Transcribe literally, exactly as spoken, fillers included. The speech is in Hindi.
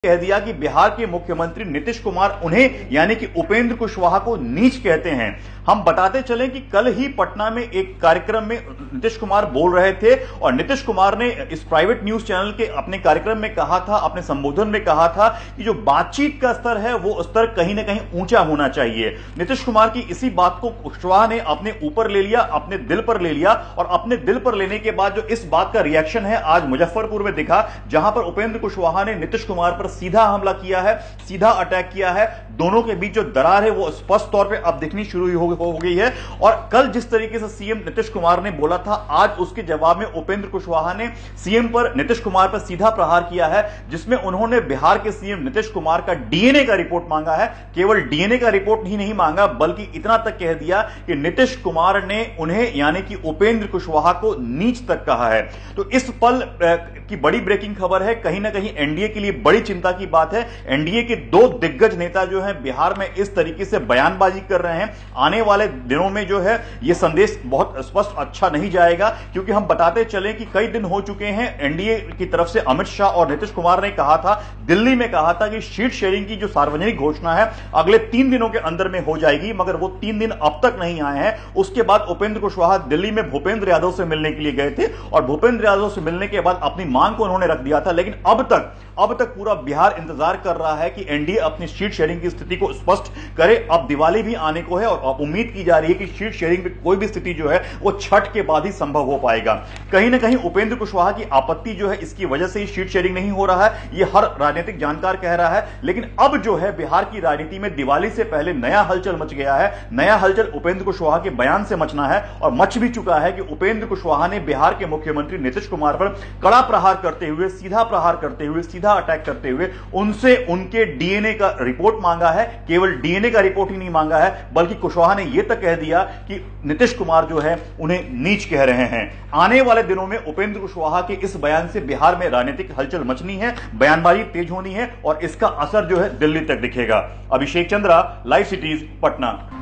कह दिया कि बिहार के मुख्यमंत्री नीतीश कुमार उन्हें यानी कि उपेंद्र कुशवाहा को नीच कहते हैं। हम बताते चले कि कल ही पटना में एक कार्यक्रम में नीतीश कुमार बोल रहे थे और नीतीश कुमार ने इस प्राइवेट न्यूज चैनल के अपने कार्यक्रम में कहा था, अपने संबोधन में कहा था कि जो बातचीत का स्तर है वो स्तर कहीं ना कहीं ऊंचा होना चाहिए। नीतीश कुमार की इसी बात को कुशवाहा ने अपने ऊपर ले लिया, अपने दिल पर ले लिया और अपने दिल पर लेने के बाद जो इस बात का रिएक्शन है आज मुजफ्फरपुर में दिखा, जहां पर उपेंद्र कुशवाहा ने नीतीश कुमार पर सीधा हमला किया है, सीधा अटैक किया है। दोनों के बीच जो दरार है वो स्पष्ट तौर पे अब दिखनी शुरू हो, हो गई है। और कल जिस तरीके से सीएम नीतीश कुमार ने बोला था, आज उसके जवाब में उपेंद्र कुशवाहा ने सीएम पर, नीतीश कुमार पर सीधा प्रहार किया है, जिसमें उन्होंने बिहार के सीएम नीतीश कुमार का डीएनए का रिपोर्ट मांगा है। केवल डीएनए का रिपोर्ट ही नहीं मांगा बल्कि इतना तक कह दिया कि नीतीश कुमार ने उन्हें यानी कि उपेंद्र कुशवाहा को नीच तक कहा है। तो इस पल की बड़ी ब्रेकिंग खबर है, कहीं ना कहीं एनडीए के लिए बड़ी चिंता की बात है। एनडीए के दो दिग्गज नेता जो हैं बिहार में इस तरीके से बयानबाजी कर रहे हैं, आने वाले दिनों में जो है यह संदेश बहुत स्पष्ट अच्छा नहीं जाएगा। क्योंकि हम बताते चले कि कई दिन हो चुके हैं, एनडीए की तरफ से अमित शाह और नीतीश कुमार ने कहा था, दिल्ली में कहा था कि सीट शेयरिंग की जो सार्वजनिक घोषणा है अगले तीन दिनों के अंदर में हो जाएगी, मगर वो तीन दिन अब तक नहीं आए हैं। उसके बाद उपेंद्र कुशवाहा दिल्ली में भूपेंद्र यादव से मिलने के लिए गए थे और भूपेंद्र यादव से मिलने के बाद अपनी मांग को उन्होंने रख दिया था। लेकिन अब तक अब तक पूरा बिहार इंतजार कर रहा है कि एनडीए अपनी सीट शेयरिंग की स्थिति को स्पष्ट करे। अब दिवाली भी आने को है और अब उम्मीद की जा रही है कि सीट शेयरिंग में कोई भी स्थिति जो है वो छठ के बाद ही संभव हो पाएगा। कहीं ना कहीं उपेंद्र कुशवाहा की आपत्ति जो है इसकी वजह से ही सीट शेयरिंग नहीं हो रहा है, यह हर राजनीतिक जानकार कह रहा है। लेकिन अब जो है बिहार की राजनीति में दिवाली से पहले नया हलचल मच गया है। नया हलचल उपेंद्र कुशवाहा के बयान से मचना है और मच भी चुका है कि उपेंद्र कुशवाहा ने बिहार के मुख्यमंत्री नीतीश कुमार पर कड़ा प्रहार करते हुए, सीधा प्रहार करते हुए, सीधा अटैक करते हुए उनसे उनके डीएनए का रिपोर्ट मांगा है। केवल डीएनए का रिपोर्ट ही नहीं मांगा है बल्कि कुशवाहा ने यह तक कह दिया कि नीतीश कुमार जो है उन्हें नीच कह रहे हैं। आने वाले दिनों में उपेंद्र कुशवाहा के इस बयान से बिहार में राजनीतिक हलचल मचनी है, बयानबाजी तेज होनी है और इसका असर जो है दिल्ली तक दिखेगा। Abhishek Chandra, live cities, Patna.